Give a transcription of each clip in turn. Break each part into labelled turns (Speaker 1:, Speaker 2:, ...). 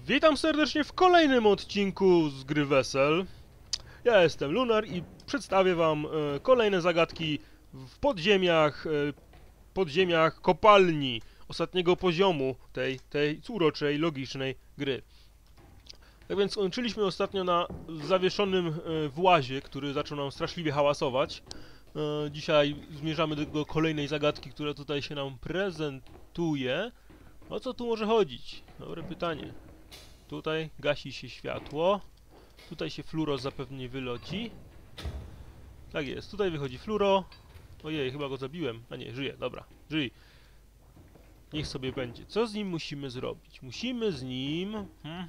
Speaker 1: Witam serdecznie w kolejnym odcinku z gry Wesel. Ja jestem Lunar i przedstawię wam kolejne zagadki w podziemiach kopalni ostatniego poziomu tej uroczej, logicznej gry. Tak więc skończyliśmy ostatnio na zawieszonym włazie, który zaczął nam straszliwie hałasować. Dzisiaj zmierzamy do kolejnej zagadki, która tutaj się nam prezentuje. O co tu może chodzić? Dobre pytanie. Tutaj gasi się światło. Tutaj się fluoro zapewne wyloci. Tak jest, tutaj wychodzi fluoro. Ojej, chyba go zabiłem. A nie, żyje, dobra, żyj. Niech sobie będzie. Co z nim musimy zrobić? Musimy z nim...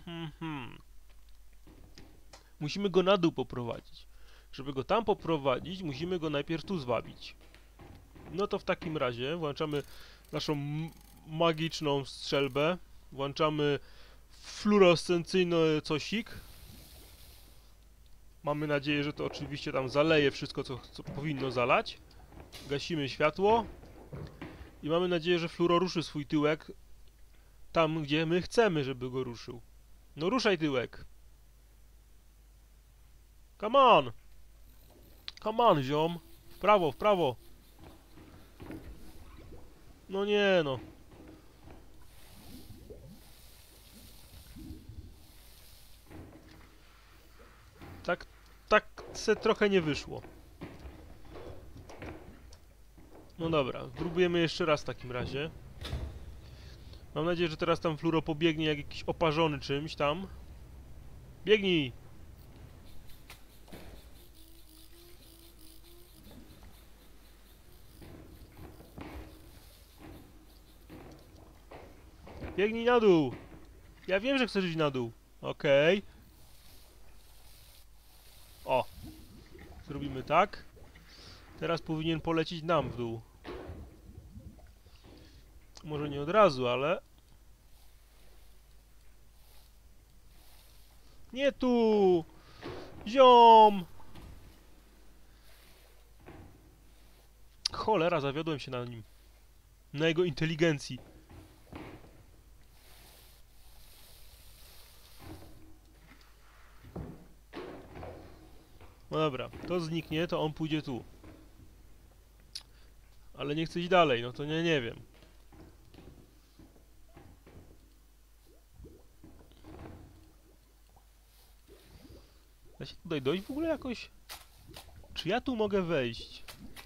Speaker 1: Musimy go na dół poprowadzić. Żeby go tam poprowadzić, musimy go najpierw tu zwabić. No to w takim razie włączamy naszą magiczną strzelbę. Włączamy fluorescencyjny cosik. Mamy nadzieję, że to oczywiście tam zaleje wszystko, co powinno zalać. Gasimy światło. I mamy nadzieję, że fluoro ruszy swój tyłek tam, gdzie my chcemy, żeby go ruszył. No ruszaj tyłek. Come on! Come on, ziom. W prawo, w prawo. No nie, no. Tak se trochę nie wyszło. No dobra, próbujemy jeszcze raz w takim razie. Mam nadzieję, że teraz tam fluoro pobiegnie jak jakiś oparzony czymś tam. Biegnij! Biegnij na dół! Ja wiem, że chcesz iść na dół. Okej. O! Zrobimy tak. Teraz powinien polecieć nam w dół. Może nie od razu, ale... Nie tu! Ziom! Cholera, zawiodłem się na nim. Na jego inteligencji. No dobra, to zniknie, to on pójdzie tu. Ale nie chce iść dalej, no to nie wiem. Da się tutaj dojść w ogóle jakoś? Czy ja tu mogę wejść?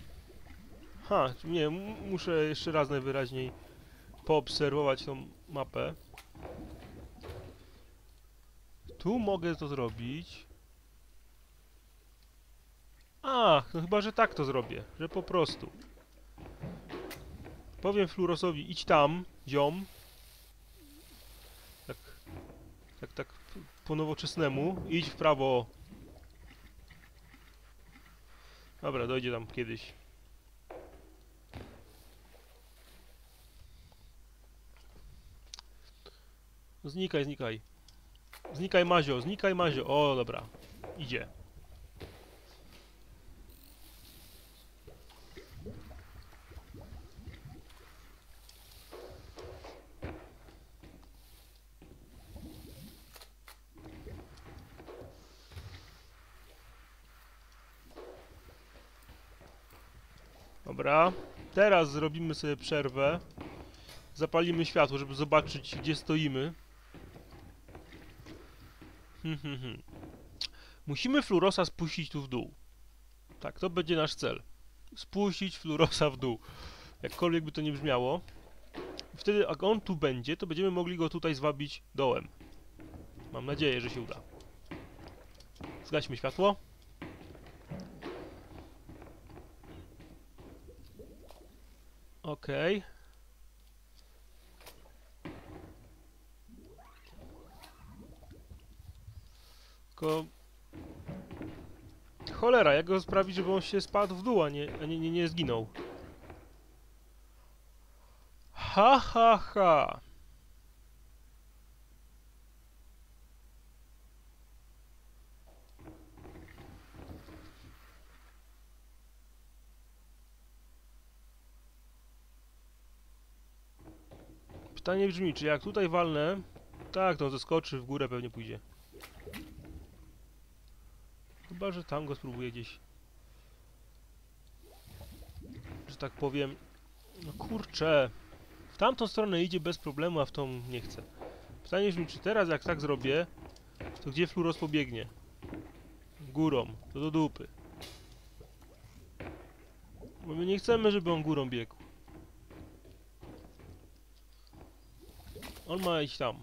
Speaker 1: Nie, muszę jeszcze raz najwyraźniej poobserwować tą mapę. Tu mogę to zrobić. No chyba, że tak to zrobię, że po prostu. Powiem Fluorosowi, idź tam, ziom. Tak po nowoczesnemu. Idź w prawo. Dobra, dojdzie tam kiedyś. Znikaj, znikaj. Znikaj, Mazio, znikaj, Mazio. O, dobra. Idzie. Dobra. Teraz zrobimy sobie przerwę. Zapalimy światło, żeby zobaczyć, gdzie stoimy. Musimy fluorosa spuścić tu w dół. Tak, to będzie nasz cel. Spuścić fluorosa w dół. Jakkolwiek by to nie brzmiało. Wtedy, jak on tu będzie, to będziemy mogli go tutaj zwabić dołem. Mam nadzieję, że się uda. Zgaśmy światło. Okej. Tylko... Cholera, jak go sprawić, żeby on się spadł w dół, a nie zginął? Ha! Pytanie brzmi, czy jak tutaj walnę Tak, to zeskoczy, w górę pewnie pójdzie. Chyba, że tam go spróbuję gdzieś. Że tak powiem... No kurczę. W tamtą stronę idzie bez problemu, a w tą nie chce. Pytanie brzmi, czy teraz jak tak zrobię, to gdzie Fluros pobiegnie? Górą. To do dupy. Bo my nie chcemy, żeby on górą biegł. On ma iść tam.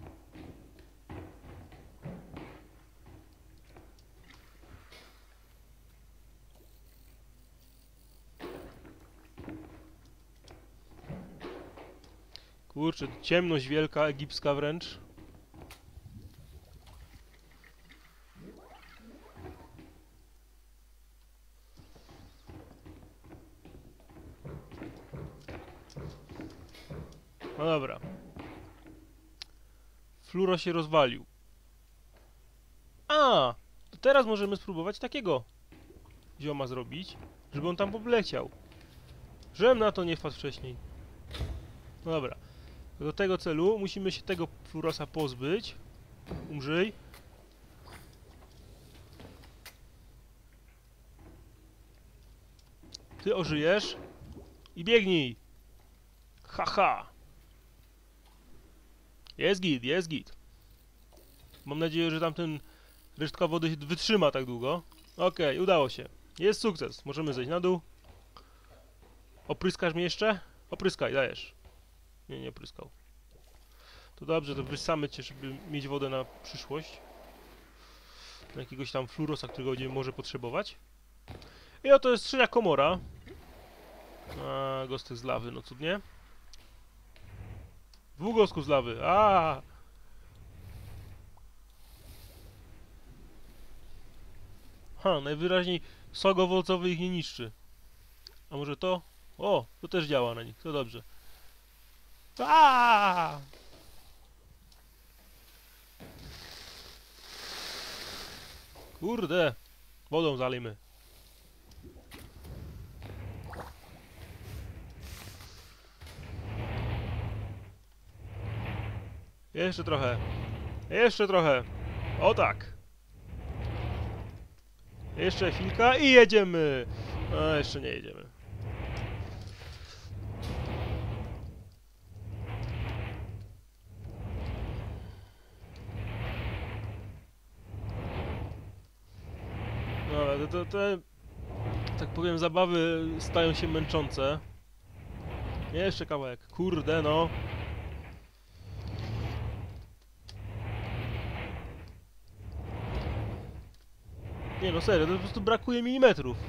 Speaker 1: Kurczę, ciemność wielka, egipska wręcz. No dobra. Fluro się rozwalił. A! To teraz możemy spróbować takiego zioma zrobić, żeby on tam pobleciał. Żebym na to nie wpadł wcześniej. No dobra. Do tego celu musimy się tego Flurosa pozbyć. Umrzyj. Ty ożyjesz. I biegnij. Haha. Jest git, jest git. Mam nadzieję, że tamten resztka wody wytrzyma tak długo. Okej, udało się. Jest sukces. Możemy zejść na dół. Opryskasz mnie jeszcze? Opryskaj, dajesz. Nie, nie opryskał. To dobrze, to wysamy cię, żeby mieć wodę na przyszłość. Na jakiegoś tam Flurosa, którego nie może potrzebować. I oto jest trzecia komora. A, gostek z lawy, no cudnie. Dwóch gostków z lawy, a. Ha, najwyraźniej sok owocowy ich nie niszczy. A może to? O, to też działa na nich, to dobrze. Aaaa! Kurde! Wodą zalejmy. Jeszcze trochę. Jeszcze trochę. O tak. Jeszcze chwilka i jedziemy. A, jeszcze nie jedziemy. No, te, tak powiem, zabawy stają się męczące. Jeszcze kawałek. Kurde, no. Nie no, serio, to po prostu brakuje milimetrów.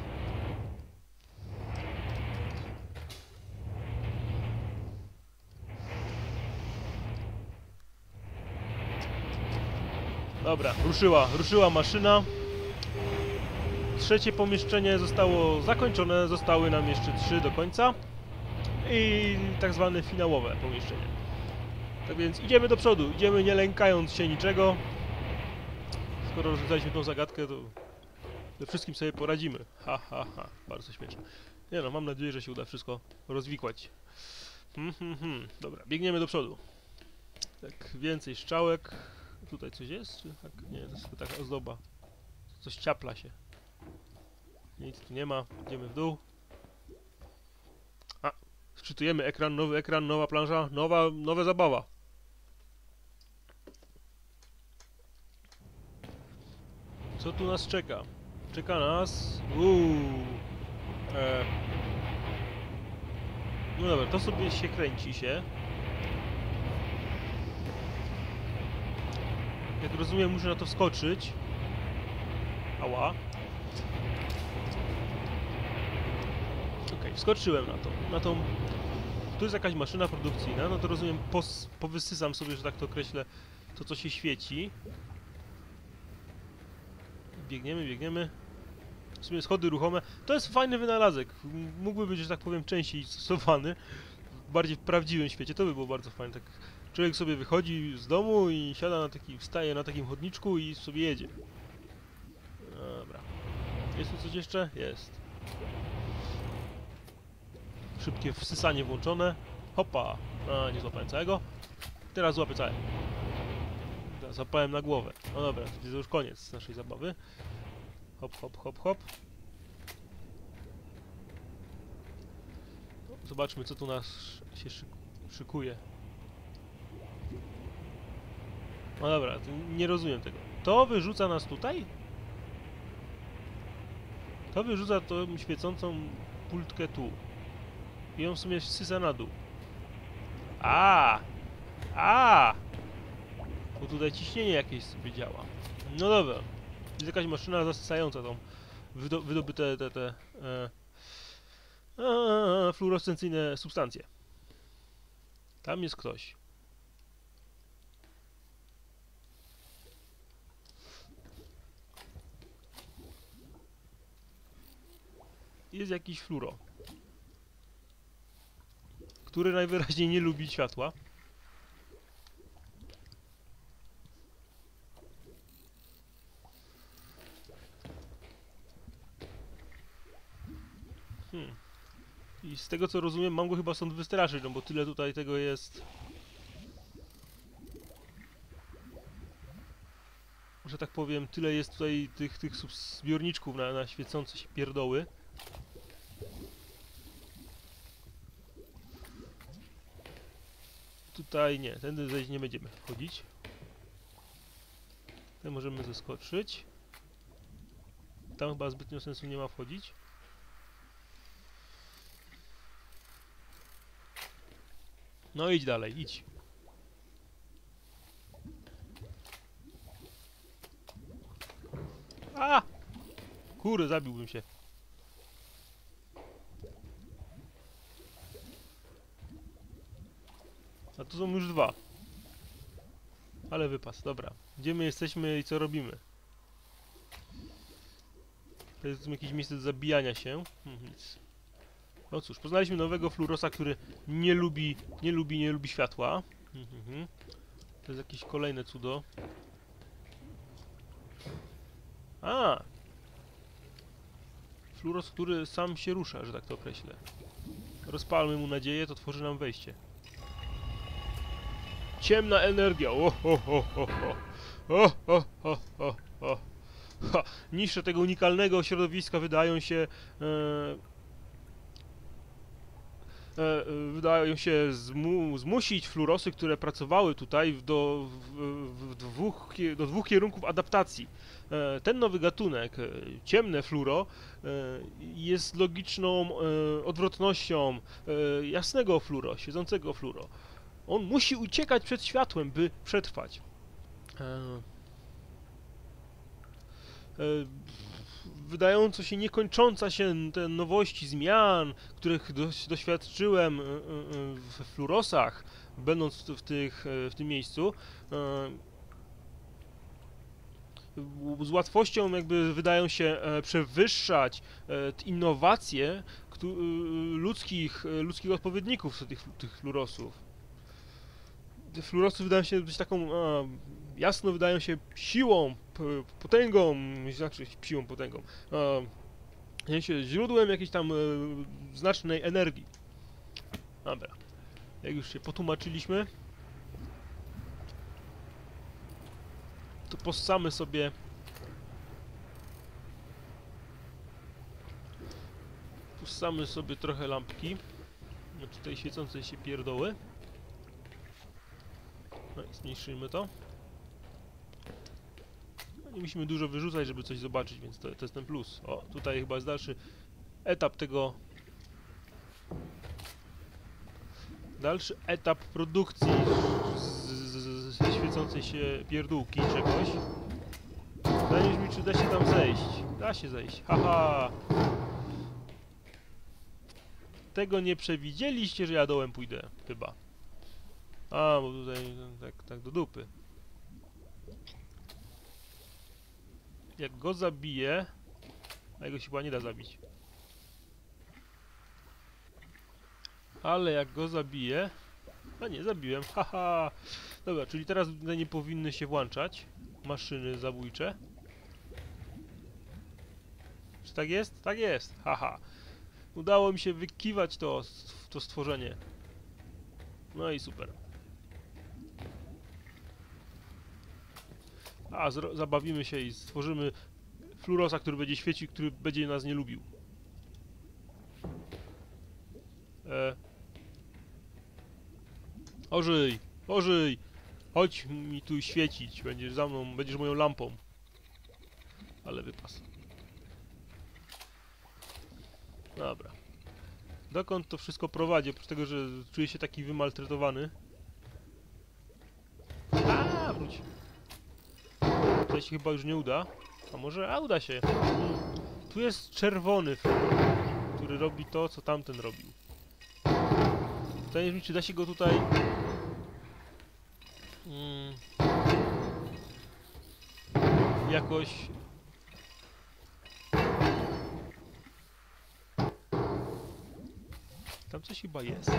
Speaker 1: Dobra, ruszyła maszyna. Trzecie pomieszczenie zostało zakończone, zostały nam jeszcze 3 do końca. I tak zwane finałowe pomieszczenie. Tak więc idziemy do przodu, idziemy nie lękając się niczego. Skoro rozwiązaliśmy tą zagadkę, to ze wszystkim sobie poradzimy. Ha, ha, ha. Bardzo śmieszne. Nie no, mam nadzieję, że się uda wszystko rozwikłać. Dobra, biegniemy do przodu. Tak, więcej strzałek. Tutaj coś jest? Czy tak? Nie, to jest tylko taka ozdoba. Coś ciapla się. Nic tu nie ma. Idziemy w dół. A, wczytujemy ekran, nowy ekran, nowa plansza, nowa zabawa. Co tu nas czeka? Czeka nas... No dobra, to sobie się kręci się. Jak rozumiem, muszę na to wskoczyć. Ała. Okej, wskoczyłem na tą... Tu jest jakaś maszyna produkcyjna, no to rozumiem, powysysam sobie, że tak to określę, to co się świeci. Biegniemy. W sumie schody ruchome. To jest fajny wynalazek. Mógłby być, że tak powiem, częściej stosowany. Bardziej w prawdziwym świecie. To by było bardzo fajne. Tak człowiek sobie wychodzi z domu i siada na wstaje na takim chodniczku i sobie jedzie. Dobra. Jest tu coś jeszcze? Jest. Szybkie wsysanie włączone. Hopa. A, nie złapałem całego. Teraz złapię całe. Zapałem na głowę. No dobra, to już koniec naszej zabawy. Hop, hop, hop, hop. No, zobaczmy, co tu nas się szykuje. No dobra, nie rozumiem tego. To wyrzuca nas tutaj? To wyrzuca tą świecącą pultkę tu. I ją w sumie sysa na dół. A! Bo tutaj ciśnienie jakieś sobie działa. No dobra. Jest jakaś maszyna zasysająca tą wydobyte fluorescencyjne substancje. Tam jest ktoś. Jest jakiś fluoro, który najwyraźniej nie lubi światła. I z tego co rozumiem, mam go chyba stąd wystraszyć, no bo tyle tutaj tego jest. Że tak powiem, tyle jest tutaj tych zbiorniczków na świecące się pierdoły. Tutaj nie, tędy zejść nie będziemy wchodzić. Tutaj możemy zeskoczyć. Tam chyba zbytnio sensu nie ma wchodzić. No idź dalej, idź. A! Kurde, zabiłbym się. A tu są już dwa. Ale wypas, dobra. Gdzie my jesteśmy i co robimy? To jest jakieś miejsce do zabijania się. Nic. No cóż, poznaliśmy nowego fluorosa, który nie lubi światła. To jest jakieś kolejne cudo. A! Fluoros, który sam się rusza, że tak to określę. Rozpalmy mu nadzieję, to tworzy nam wejście. Ciemna energia! O, ho, ho, ho, ho. O, ho, ho, ho, ho. Ha. Niższe tego unikalnego środowiska wydają się zmusić fluorosy, które pracowały tutaj do dwóch kierunków adaptacji. Ten nowy gatunek, ciemne fluoro, jest logiczną odwrotnością jasnego fluoro, świecącego fluoro. On musi uciekać przed światłem, by przetrwać. Wydająco się niekończąca się te nowości zmian, których doświadczyłem w fluorosach, będąc w tym miejscu, z łatwością jakby wydają się przewyższać innowacje ludzkich odpowiedników tych fluorosów. Te fluorosy wydają się być taką jasno wydają się siłą, potęgą, znaczy siłą, potęgą, źródłem jakiejś tam znacznej energii. Dobra, jak już się potłumaczyliśmy, to possamy sobie trochę lampki, znaczy tej świecącej się pierdoły. No i zmniejszymy to. Nie musimy dużo wyrzucać, żeby coś zobaczyć, więc to jest ten plus. O, tutaj chyba jest dalszy etap tego... Dalszy etap produkcji ze świecącej się pierdółki czegoś. Zdaje mi, czy da się tam zejść. Da się zejść. Haha! Tego nie przewidzieliście, że ja dołem pójdę. Chyba. A, bo tutaj tak do dupy. Jak go zabiję... A jego się chyba nie da zabić. Ale jak go zabiję... A nie, zabiłem. Haha! Dobra, czyli teraz nie powinny się włączać maszyny zabójcze. Czy tak jest? Tak jest! Haha! Udało mi się wykiwać to stworzenie. No i super. A, zabawimy się i stworzymy fluorosa, który będzie świecił, który będzie nas nie lubił. Ożyj! Ożyj! Chodź mi tu świecić, będziesz za mną, będziesz moją lampą. Ale wypas. Dobra. Dokąd to wszystko prowadzi? Oprócz tego, że czuję się taki wymaltretowany. A, wróć. Tutaj się chyba już nie uda. A może? A, uda się. Tu jest czerwony, który robi to, co tamten robił. Pytanie brzmi, czy da się go tutaj... jakoś... Tam coś chyba jest.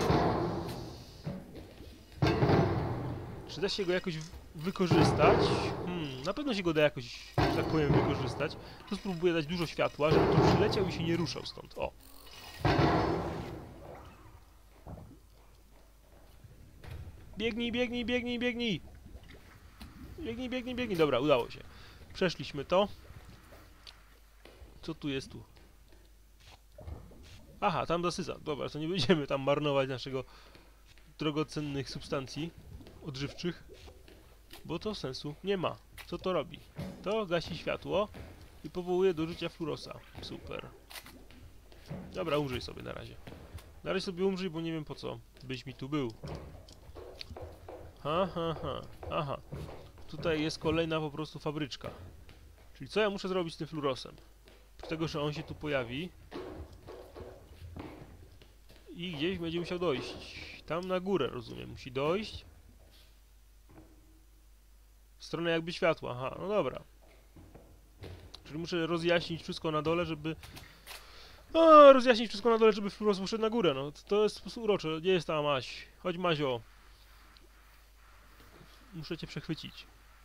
Speaker 1: Czy da się go jakoś wykorzystać? Na pewno się go da jakoś, że tak powiem, wykorzystać. Tu spróbuję dać dużo światła, żeby tu przyleciał i się nie ruszał stąd. O! Biegnij, biegnij, biegnij, biegnij! Biegnij, biegnij, biegnij. Dobra, udało się. Przeszliśmy to. Co tu jest tu? Aha, tam zasysa. Dobra, to nie będziemy tam marnować naszego drogocennych substancji odżywczych, bo to sensu nie ma. Co to robi? To gasi światło i powołuje do życia fluorosa. Super. Dobra, umrzyj sobie na razie. Na razie sobie umrzyj, bo nie wiem po co byś mi tu był. Aha. Tutaj jest kolejna po prostu fabryczka. Czyli co ja muszę zrobić z tym fluorosem? Z tego, że on się tu pojawi i gdzieś będzie musiał dojść. Tam na górę, rozumiem, musi dojść. W stronę jakby światła, aha, no dobra. Czyli muszę rozjaśnić wszystko na dole, żeby... O, rozjaśnić wszystko na dole, żeby fluoros poszedł na górę, no. To jest po prostu urocze. Gdzie jest ta Maś? Chodź, Mazio. Muszę cię przechwycić.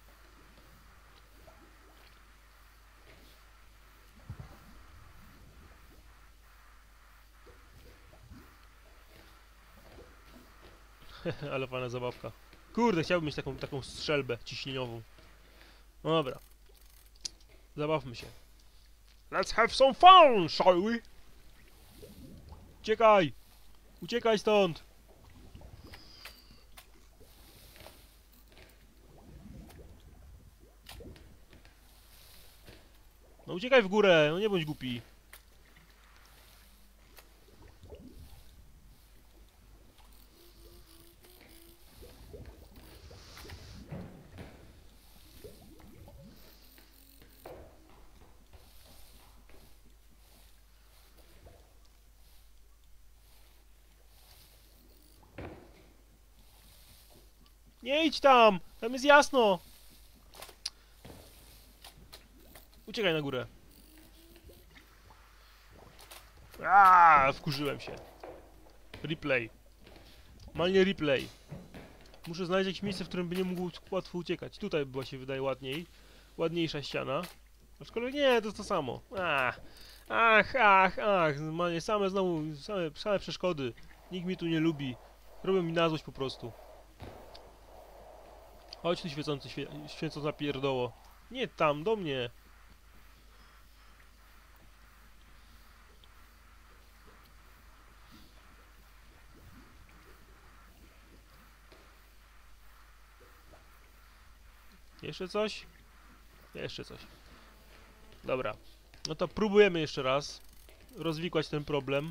Speaker 1: Ale fajna zabawka. Kurde, chciałbym mieć taką strzelbę ciśnieniową. No dobra. Zabawmy się. Let's have some fun, shall we? Uciekaj! Uciekaj stąd! No uciekaj w górę, no nie bądź głupi. Nie idź tam! Tam jest jasno! Uciekaj na górę. Wkurzyłem się. Replay. Malnie replay. Muszę znaleźć jakieś miejsce, w którym by nie mógł łatwo uciekać. Tutaj była się wydaje ładniejsza ściana. Aczkolwiek nie, to jest to samo. Ach. Normalnie same przeszkody. Nikt mnie tu nie lubi. Robią mi na złość po prostu. Chodź tu świecąca pierdoło. Nie tam, do mnie. Jeszcze coś? Jeszcze coś. Dobra. No to próbujemy jeszcze raz rozwikłać ten problem.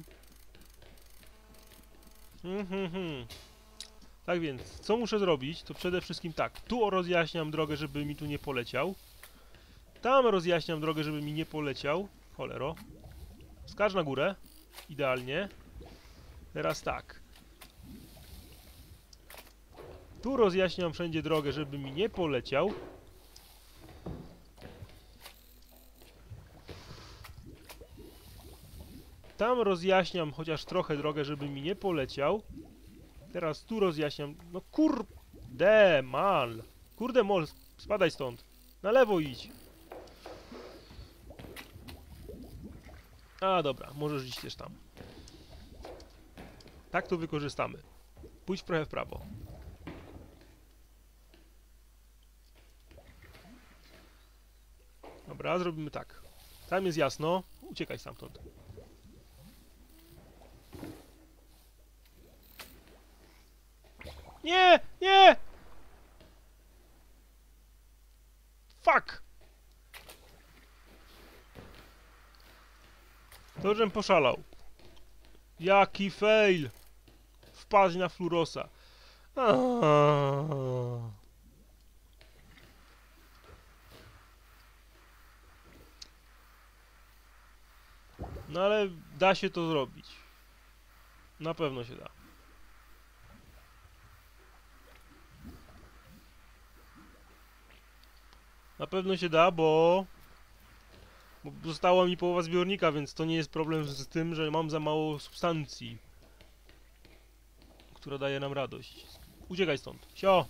Speaker 1: Tak więc, co muszę zrobić? To przede wszystkim tak. Tu rozjaśniam drogę, żeby mi tu nie poleciał. Tam rozjaśniam drogę, żeby mi nie poleciał. Cholero. Skacz na górę. Idealnie. Teraz tak. Tu rozjaśniam wszędzie drogę, żeby mi nie poleciał. Tam rozjaśniam chociaż trochę drogę, żeby mi nie poleciał. Teraz tu rozjaśniam. No kurde, mal. Kurde, mol, spadaj stąd. Na lewo idź. A, dobra, możesz iść też tam. Tak to wykorzystamy. Pójdź trochę w prawo. Dobra, zrobimy tak. Tam jest jasno. Uciekaj stamtąd. Nie! Nie! Fuck! To, żem poszalał. Jaki fail! Wpadł na Flurosa. No ale da się to zrobić. Na pewno się da. Na pewno się da, bo została mi połowa zbiornika, więc to nie jest problem z tym, że mam za mało substancji, która daje nam radość. Uciekaj stąd. Sio!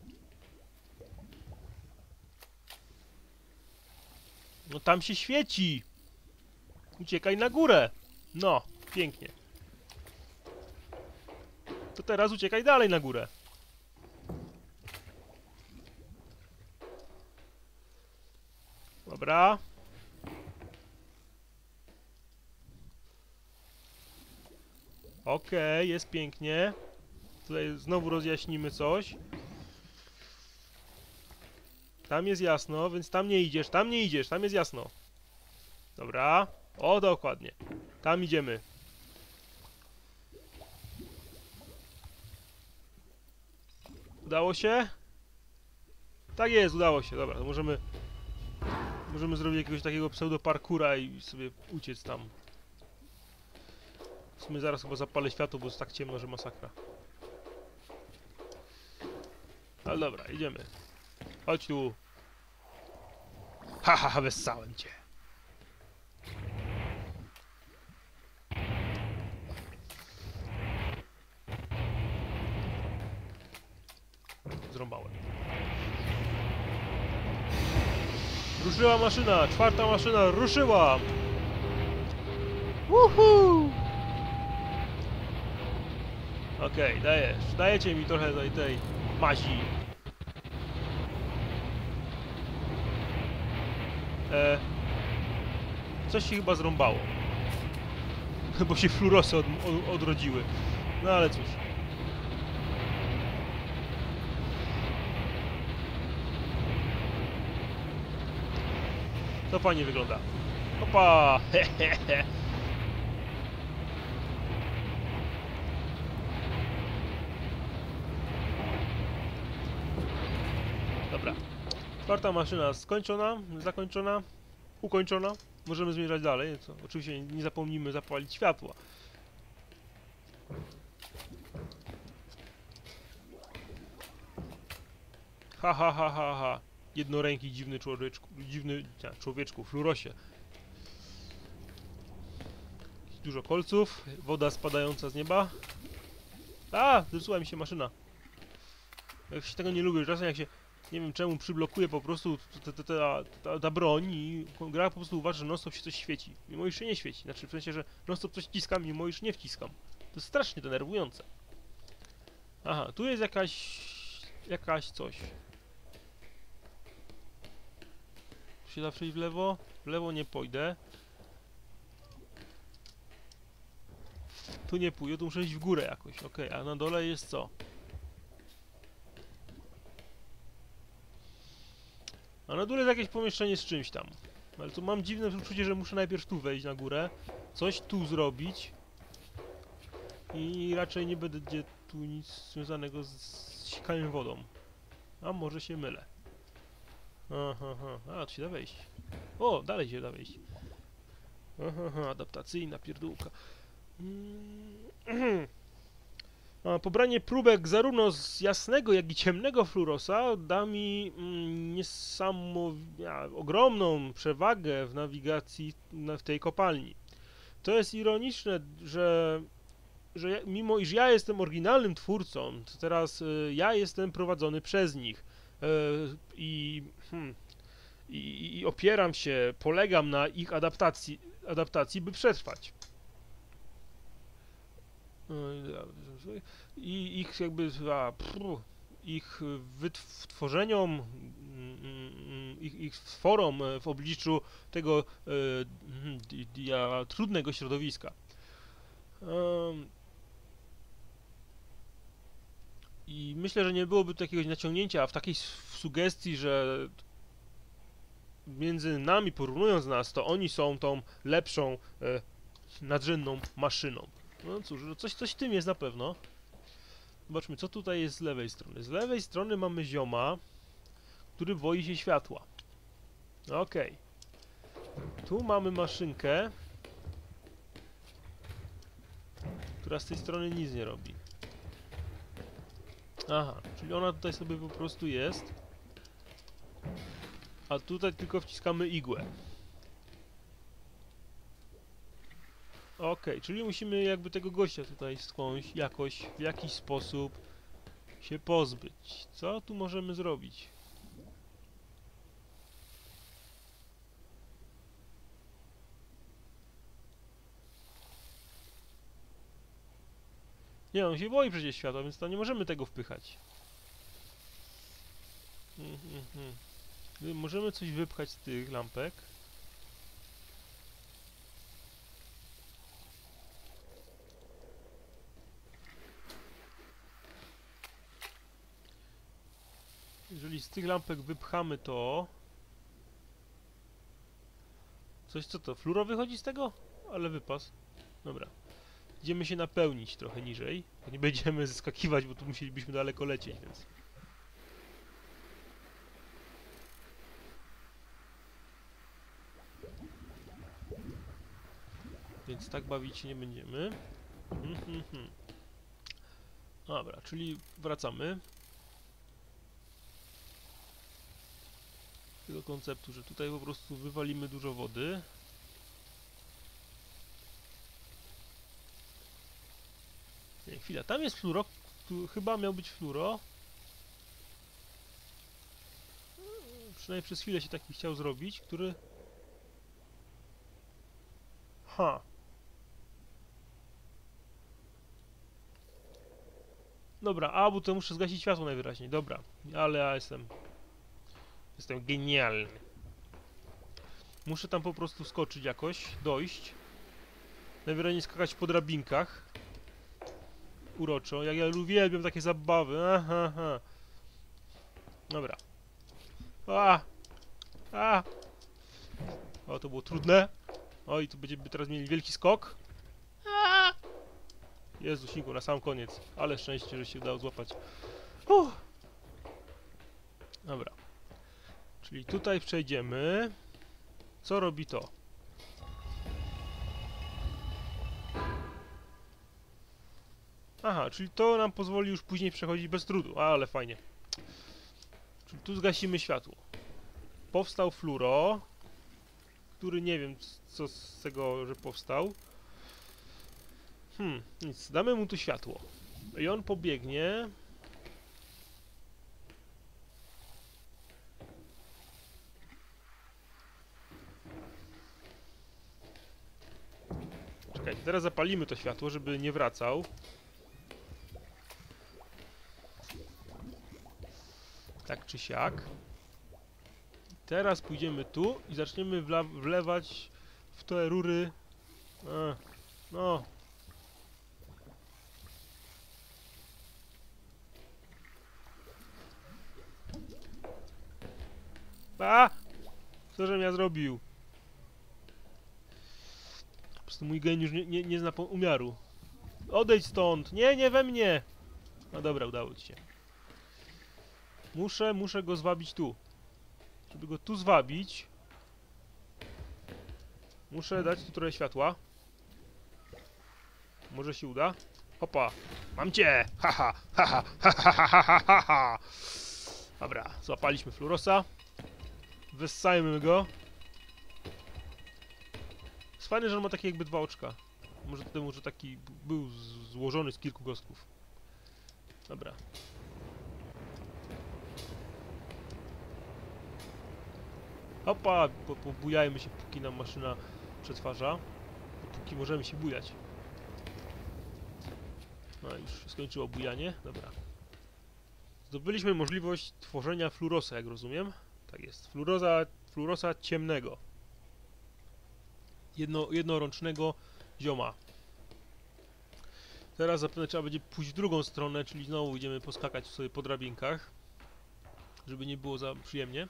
Speaker 1: No tam się świeci! Uciekaj na górę! No, pięknie. To teraz uciekaj dalej na górę. Dobra. Okej, jest pięknie. Tutaj znowu rozjaśnimy coś. Tam jest jasno, więc tam nie idziesz, tam nie idziesz, tam jest jasno. Dobra. O, dokładnie. Tam idziemy. Udało się? Tak jest, udało się. Dobra, to możemy zrobić jakiegoś takiego pseudo-parkura i sobie uciec tam. W sumie zaraz chyba zapalę światło, bo jest tak ciemno, że masakra. Ale dobra, idziemy. Chodź tu. Haha, wessałem cię. Zrąbałem. Ruszyła maszyna! Czwarta maszyna ruszyła! Woohoo! Okej, dajecie mi trochę tej mazi. Coś się chyba zrąbało. Bo się flurosy odrodziły. No ale cóż. To fajnie wygląda. Opa! Hehehe. Dobra. Czwarta maszyna skończona, zakończona, ukończona. Możemy zmierzać dalej. Co? Oczywiście nie zapomnijmy zapalić światła. Ha, ha, ha, ha, ha. Jednoręki dziwny człowieczku, flurosie. Dużo kolców, woda spadająca z nieba. A, zepsuła mi się maszyna. Jak się tego nie lubię, czasem jak się, nie wiem czemu, przyblokuje po prostu ta broń i gra po prostu uważa, że non-stop się coś świeci. Mimo iż się nie świeci, znaczy w sensie, że non-stop coś wciskam, mimo iż nie wciskam. To jest strasznie denerwujące. Aha, tu jest jakaś coś. Tu się da przejść w lewo? W lewo nie pójdę. Tu nie pójdę, tu muszę iść w górę jakoś, okej, a na dole jest co? A na dole jest jakieś pomieszczenie z czymś tam. Ale tu mam dziwne uczucie, że muszę najpierw tu wejść na górę, coś tu zrobić i raczej nie będzie tu nic związanego z sikaniem wodą. A może się mylę. Aha, a tu się da wejść. O, dalej się da wejść. Aha, adaptacyjna pierdółka. Pobranie próbek zarówno z jasnego, jak i ciemnego fluorosa da mi ogromną przewagę w nawigacji w tej kopalni. To jest ironiczne, że mimo iż ja jestem oryginalnym twórcą, to teraz ja jestem prowadzony przez nich i opieram się, polegam na ich adaptacji, by przetrwać. I ich jakby ich wytworzeniom ich sforom w obliczu tego trudnego środowiska. I myślę, że nie byłoby takiego naciągnięcia w takiej sugestii, że między nami, porównując nas, to oni są tą lepszą, nadrzędną maszyną. No cóż, coś w tym jest na pewno. Zobaczmy, co tutaj jest z lewej strony. Z lewej strony mamy zioma, który boi się światła. Okej. Tu mamy maszynkę, która z tej strony nic nie robi. Aha, czyli ona tutaj sobie po prostu jest. A tutaj tylko wciskamy igłę. Okej, czyli musimy jakby tego gościa tutaj skądś, jakoś, w jakiś sposób się pozbyć. Co tu możemy zrobić? Nie, on się boi przecież światła, więc to nie możemy tego wpychać. Możemy coś wypchać z tych lampek. Jeżeli z tych lampek wypchamy to... Coś, co to? Fluoro wychodzi z tego? Ale wypas. Dobra. Idziemy się napełnić trochę niżej. Bo nie będziemy zeskakiwać, bo tu musielibyśmy daleko lecieć, więc... Więc tak bawić się nie będziemy. Dobra, czyli wracamy do tego konceptu, że tutaj po prostu wywalimy dużo wody. Nie, chwila, tam jest fluoro. Tu chyba miał być fluoro. Przynajmniej przez chwilę się taki chciał zrobić, który... Ha! Dobra, bo to muszę zgasić światło najwyraźniej. Dobra, ale ja jestem genialny. Muszę tam po prostu skoczyć jakoś, dojść. Najwyraźniej skakać po drabinkach. Uroczo, jak ja uwielbiam takie zabawy. Aha. Dobra. O, to było trudne. Oj, tu będziemy teraz mieli wielki skok. Jezusinku, na sam koniec. Ale szczęście, że się udało złapać. Dobra. Czyli tutaj przejdziemy. Co robi to? Aha, czyli to nam pozwoli już później przechodzić bez trudu. Ale fajnie. Czyli tu zgasimy światło. Powstał fluoro, który nie wiem, co z tego, że powstał. Nic, damy mu tu światło. I on pobiegnie. Czekaj, teraz zapalimy to światło, żeby nie wracał. Tak czy siak. Teraz pójdziemy tu i zaczniemy wlewać w te rury. No. Co żem ja zrobił? Po prostu mój geniusz nie zna umiaru. Odejdź stąd! Nie we mnie! No dobra, udało ci się. Muszę go zwabić tu. Żeby go tu zwabić, muszę dać tu trochę światła. Może się uda? Hopa! Mam cię! Haha! Haha! Haha! Dobra, złapaliśmy fluorosa. Wessajmy go. Jest fajne, że on ma takie jakby dwa oczka. Może temu, że taki był złożony z kilku gostków. Dobra. Hopa! Pobujajmy się, póki nam maszyna przetwarza. Póki możemy się bujać. No już skończyło bujanie. Dobra. Zdobyliśmy możliwość tworzenia fluorosa, jak rozumiem. Tak jest. Flurosa ciemnego. Jednorącznego zioma. Teraz zapewne trzeba będzie pójść w drugą stronę, czyli znowu idziemy poskakać sobie po drabinkach, żeby nie było za przyjemnie.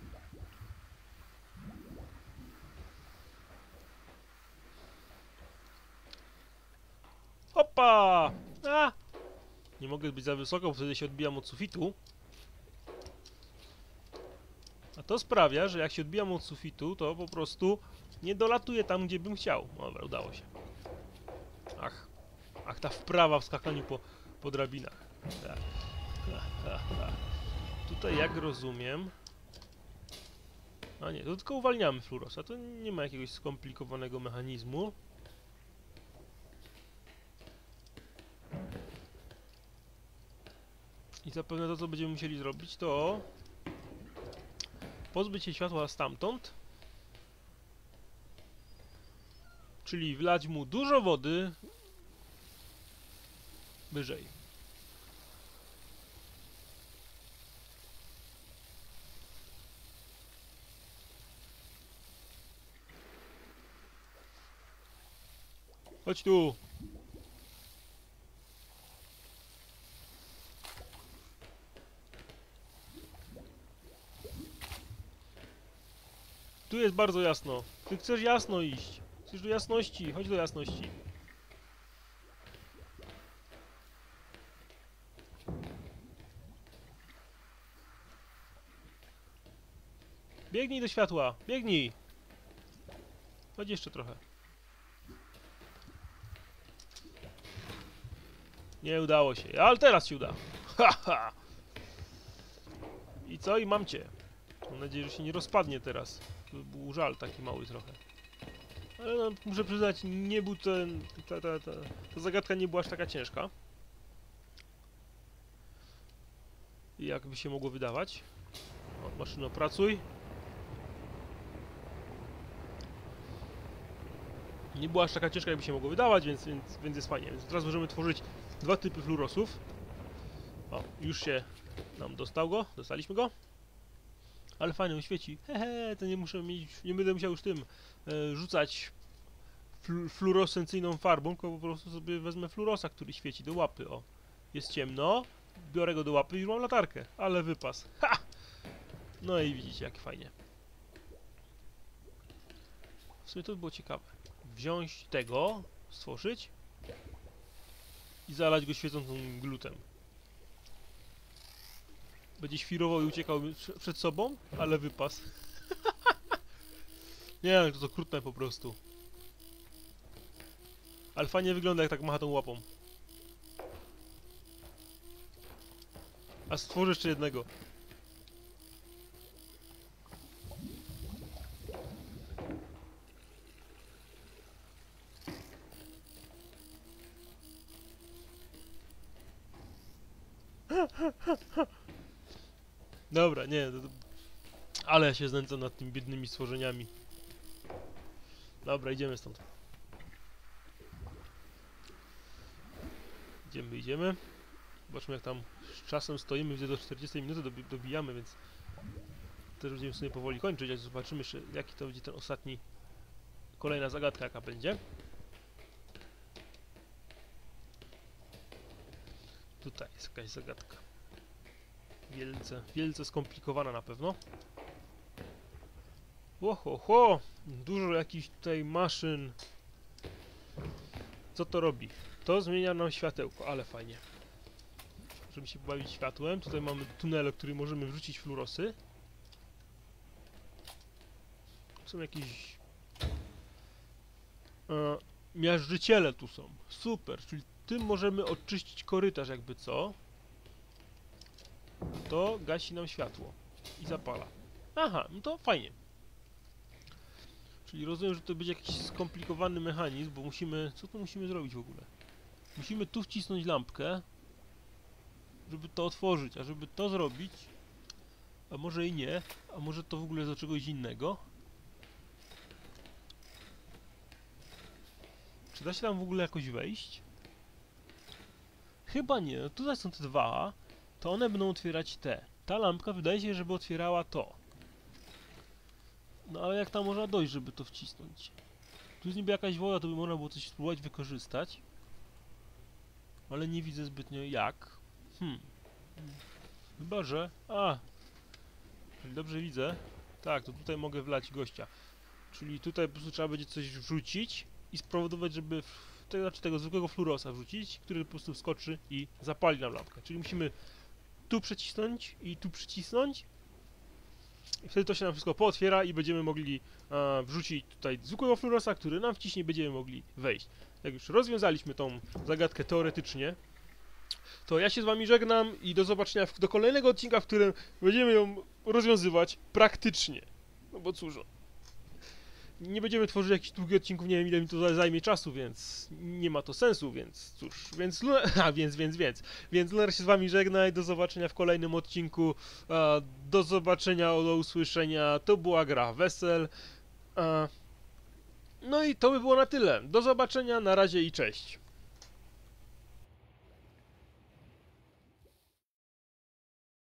Speaker 1: Hopa! A! Nie mogę być za wysoko, bo wtedy się odbijam od sufitu. A to sprawia, że jak się odbijam od sufitu, to po prostu nie dolatuję tam, gdzie bym chciał. Dobra, udało się. Ach, ta wprawa w skakaniu po drabinach. Tak. Tutaj, jak rozumiem... A nie, to tylko uwalniamy fluorosa. To nie ma jakiegoś skomplikowanego mechanizmu. I zapewne to, co będziemy musieli zrobić, to... pozbyć się światła stamtąd. Czyli wlać mu dużo wody wyżej. Chodź tu. Tu jest bardzo jasno. Ty chcesz jasno iść. Chcesz do jasności. Chodź do jasności. Biegnij do światła. Biegnij. Chodź jeszcze trochę. Nie udało się, ale teraz się uda. Haha. I co? I mam cię. Mam nadzieję, że się nie rozpadnie teraz. To był żal taki mały trochę. Ale no, muszę przyznać, nie był ten... Ta zagadka nie była aż taka ciężka. Jak by się mogło wydawać. O, maszyno, pracuj. Nie była aż taka ciężka, jakby się mogło wydawać, więc jest fajnie. Więc teraz możemy tworzyć dwa typy fluorosów. O, już się nam dostaliśmy go. Ale fajnie, on świeci. Hehe, to nie muszę mieć, nie będę musiał już tym rzucać fluorescencyjną farbą, tylko po prostu sobie wezmę fluorosa, który świeci do łapy. O, jest ciemno, biorę go do łapy i już mam latarkę. Ale wypas. Ha! No i widzicie, jak fajnie. W sumie to by było ciekawe. Wziąć tego, stworzyć i zalać go świecącym glutem. Będzie świrował i uciekał przed sobą, ale wypas. Nie, to okrutne po prostu. Ale fajnie wygląda, jak tak macha tą łapą. A stworzę jeszcze jednego. Dobra, nie. Ale ja się znęcam nad tymi biednymi stworzeniami. Dobra, idziemy stąd. Idziemy. Zobaczmy, jak tam z czasem stoimy. Widzę, do 40 minuty dobijamy, więc też będziemy sobie powoli kończyć, a zobaczymy jeszcze, jaki to będzie ten ostatni... Kolejna zagadka, jaka będzie. Tutaj jest jakaś zagadka. Wielce skomplikowana na pewno. Ho! Dużo jakichś tutaj maszyn. Co to robi? To zmienia nam światełko, ale fajnie. Żeby się pobawić światłem. Tutaj mamy tunel, w który możemy wrzucić fluorosy. Są jakieś... miażdżyciele tu są. Super, czyli tym możemy oczyścić korytarz jakby co. To gasi nam światło. I zapala. Aha, no to fajnie. Czyli rozumiem, że to będzie jakiś skomplikowany mechanizm, bo musimy... Co tu musimy zrobić w ogóle? Musimy tu wcisnąć lampkę, żeby to otworzyć, a żeby to zrobić... A może i nie, a może to w ogóle jest do czegoś innego? Czy da się tam w ogóle jakoś wejść? Chyba nie, tutaj są te dwa, to one będą otwierać te. Ta lampka wydaje się, żeby otwierała to. No ale jak tam można dojść, żeby to wcisnąć? Tu jest niby jakaś woda, to by można było coś spróbować wykorzystać. Ale nie widzę zbytnio jak. Chyba, że... Czyli dobrze widzę. Tak, to tutaj mogę wlać gościa. Czyli tutaj po prostu trzeba będzie coś wrzucić i spowodować, żeby... Znaczy tego zwykłego fluorosa wrzucić, który po prostu wskoczy i zapali nam lampkę. Czyli musimy tu przycisnąć i tu przycisnąć. I wtedy to się nam wszystko pootwiera i będziemy mogli wrzucić tutaj zwykłego fluorosa, który nam wciśnie i będziemy mogli wejść. Jak już rozwiązaliśmy tą zagadkę teoretycznie, to ja się z wami żegnam i do zobaczenia do kolejnego odcinka, w którym będziemy ją rozwiązywać praktycznie. No bo cóż, nie będziemy tworzyć jakichś długich odcinków, nie wiem ile mi to zajmie czasu, więc nie ma to sensu, więc cóż, więc Lunar się z wami żegna i do zobaczenia w kolejnym odcinku, do zobaczenia, do usłyszenia, to była gra Wesel, no i to by było na tyle, do zobaczenia, na razie i cześć.